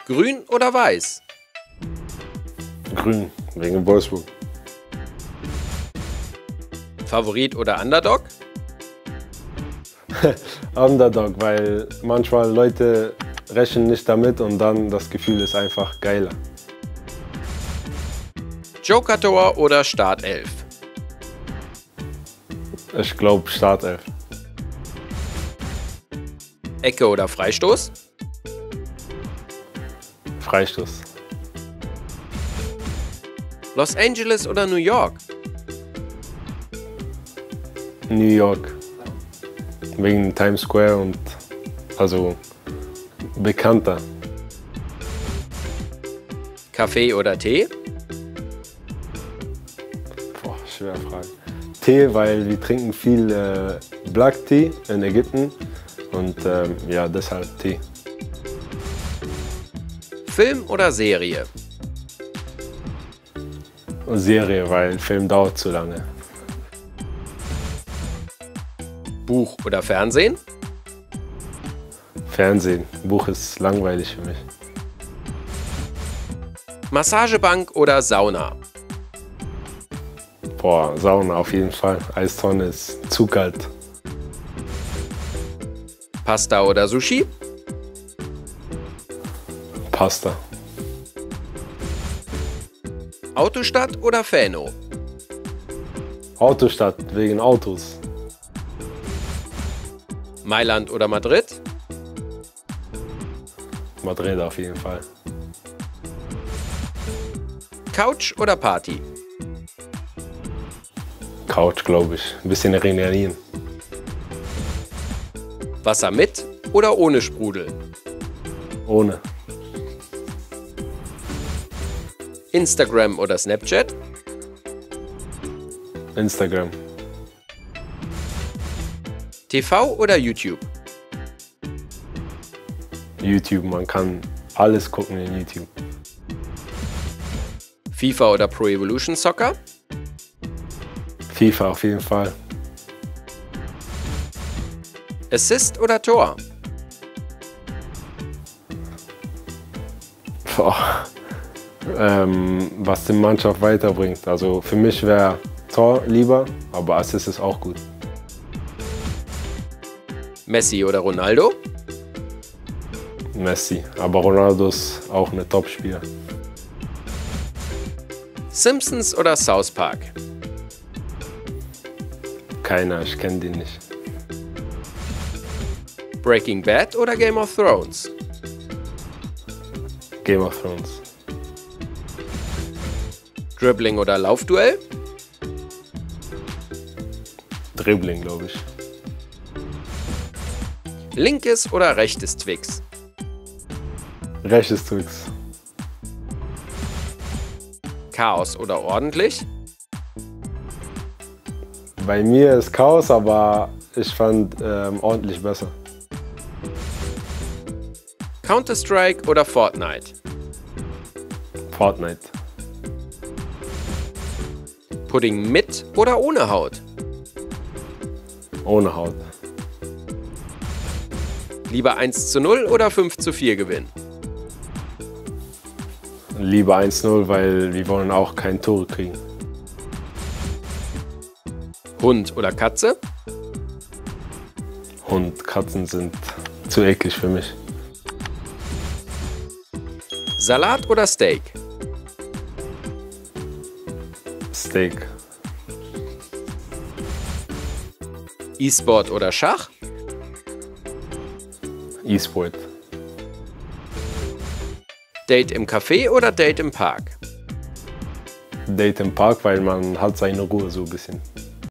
Grün oder weiß? Grün, wegen Wolfsburg. Favorit oder Underdog? Underdog, weil manchmal Leute rechnen nicht damit und dann das Gefühl ist einfach geiler. Joker-Tor oder Startelf? Ich glaube Startelf. Ecke oder Freistoß? Freistoß. Los Angeles oder New York? New York. Wegen Times Square und also bekannter. Kaffee oder Tee? Boah, schwere Frage. Tee, weil wir trinken viel Black Tea in Ägypten und ja, deshalb Tee. Film oder Serie? Serie, weil Film dauert zu lange. Buch oder Fernsehen? Fernsehen. Buch ist langweilig für mich. Massagebank oder Sauna? Boah, Sauna auf jeden Fall. Eistonne ist zu kalt. Pasta oder Sushi? Pasta. Autostadt oder Fano? Autostadt, wegen Autos. Mailand oder Madrid? Madrid auf jeden Fall. Couch oder Party? Couch, glaube ich. Ein bisschen regenerieren. Wasser mit oder ohne Sprudel? Ohne. Instagram oder Snapchat? Instagram. TV oder YouTube? YouTube, man kann alles gucken in YouTube. FIFA oder Pro Evolution Soccer? FIFA auf jeden Fall. Assist oder Tor? Boah. Was die Mannschaft weiterbringt. Also für mich wäre Tor lieber, aber Assist ist auch gut. Messi oder Ronaldo? Messi, aber Ronaldo ist auch ein Top-Spieler. Simpsons oder South Park? Keiner, ich kenne den nicht. Breaking Bad oder Game of Thrones? Game of Thrones. Dribbling oder Laufduell? Dribbling, glaube ich. Linkes oder rechtes Twix? Rechtes Tricks. Chaos oder ordentlich? Bei mir ist Chaos, aber ich fand ordentlich besser. Counter-Strike oder Fortnite? Fortnite. Pudding mit oder ohne Haut? Ohne Haut. Lieber 1:0 oder 5:4 gewinnen? Lieber 1-0, weil wir wollen auch kein Tor kriegen. Hund oder Katze? Hund, Katzen sind zu eklig für mich. Salat oder Steak? Steak. E-Sport oder Schach? E-Sport. Date im Café oder Date im Park? Date im Park, weil man hat seine Ruhe so ein bisschen.